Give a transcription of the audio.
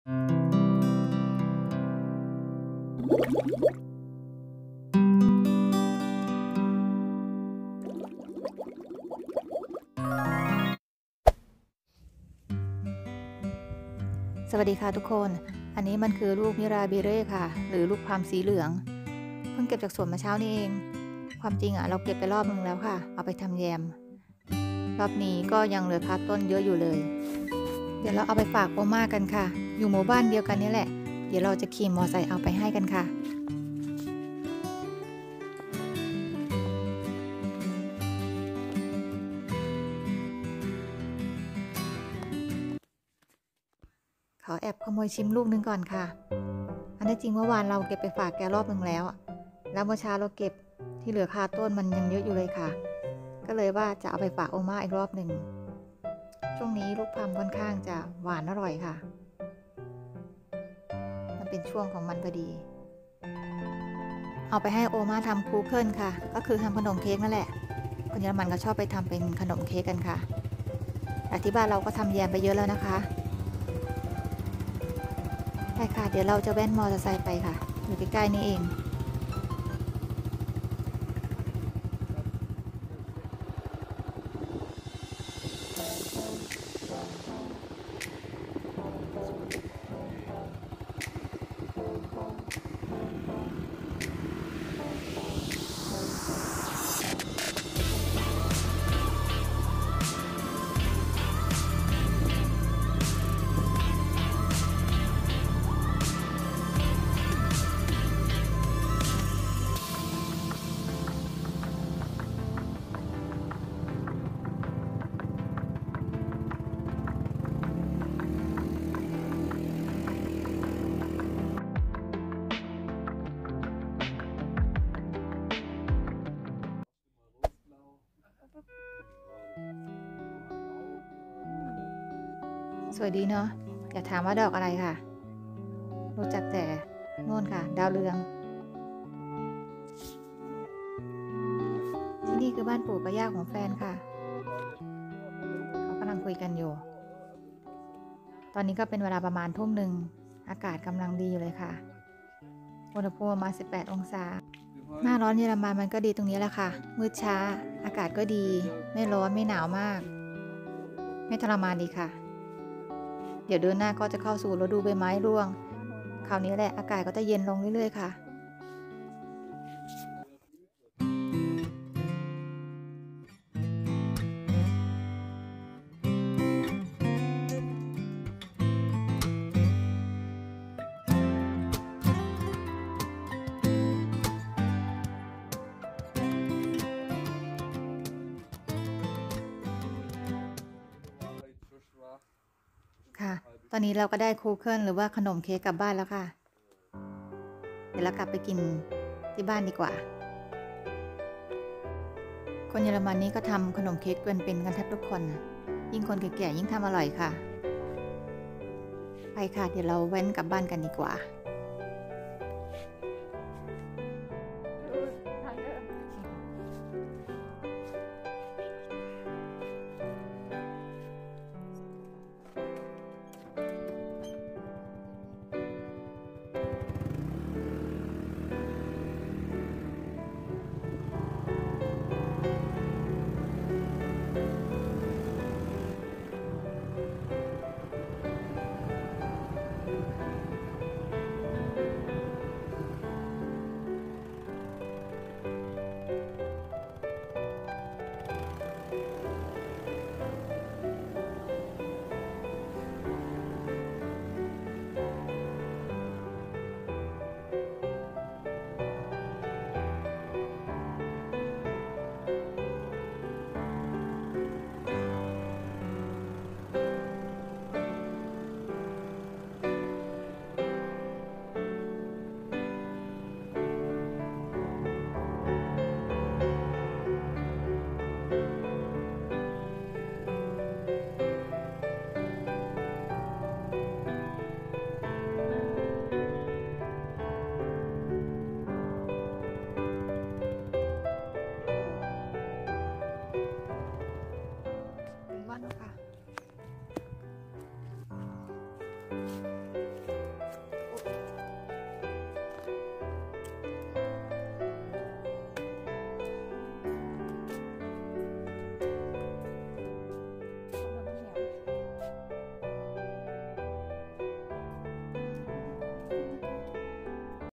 สวัสดีค่ะทุกคน อันนี้มันคือลูกมิราเบเร่ค่ะ หรือลูกพลัมสีเหลือง เพิ่งเก็บจากสวนมาเช้านี้เอง ความจริงเราเก็บไปรอบนึงแล้วค่ะ เอาไปทำแยม รอบนี้ก็ยังเหลือคาต้นเยอะอยู่เลย เดี๋ยวเราเอาไปฝากโอม่ากันค่ะ อยู่หมู่บ้านเดียวกันนี่แหละ เดี๋ยวเราจะขี่มอไซค์เอาไปให้กันค่ะ ขอแอบขโมยชิมลูกนึงก่อนค่ะ อันนี้จริงเมื่อวานเราเก็บไปฝากแกรอบนึงแล้วเมื่อเช้าเราเก็บที่เหลือคาต้นมันยังเยอะอยู่เลยค่ะ ก็เลยว่าจะเอาไปฝากโอม่าอีกรอบหนึ่ง ช่วงนี้ลูกพลัมค่อนข้างจะหวานอร่อยค่ะ มันเป็นช่วงของมันพอดี เอาไปให้โอม่าทำคูเคิลค่ะ ก็คือทำขนมเค้กนั่นแหละ คนเยอรมันก็ชอบไปทำเป็นขนมเค้กกันค่ะ แต่ที่บ้านเราก็ทำแยมไปเยอะแล้วนะคะใช่ค่ะ เดี๋ยวเราจะแว่นมอเตอร์ไซค์ไปค่ะ อยู่ใกล้ๆนี่เอง สวยดีเนาะ อย่าถามว่าดอกอะไรค่ะ รู้จักแต่โน่นค่ะ ดาวเรือง ที่นี่คือบ้านปู่กับย่าของแฟนค่ะ เขากำลังคุยกันอยู่ ตอนนี้ก็เป็นเวลาประมาณทุ่มหนึ่ง อากาศกำลังดีอยู่เลยค่ะ อุณหภูมิมา 18 องศา หน้าร้อนเยอรมันมันก็ดีตรงนี้แหละค่ะ มืดช้า อากาศก็ดี ไม่ร้อนไม่หนาวมาก ไม่ทรมานดีค่ะ เดี๋ยวเดือนหน้าก็จะเข้าสู่ฤดูใบไม้ร่วง คราวนี้แหละอากาศก็จะเย็นลงเรื่อยๆค่ะ ค่ะ ตอนนี้เราก็ได้คูเคิลหรือว่าขนมเค้กกลับบ้านแล้วค่ะ เดี๋ยวเรากลับไปกินที่บ้านดีกว่า คนเยอรมันนี้ก็ทำขนมเค้กเป็นกันแทบทุกคน ยิ่งคนแก่ๆยิ่งทำอร่อยค่ะ ไปค่ะ เดี๋ยวเราแว้นกลับบ้านกันดีกว่า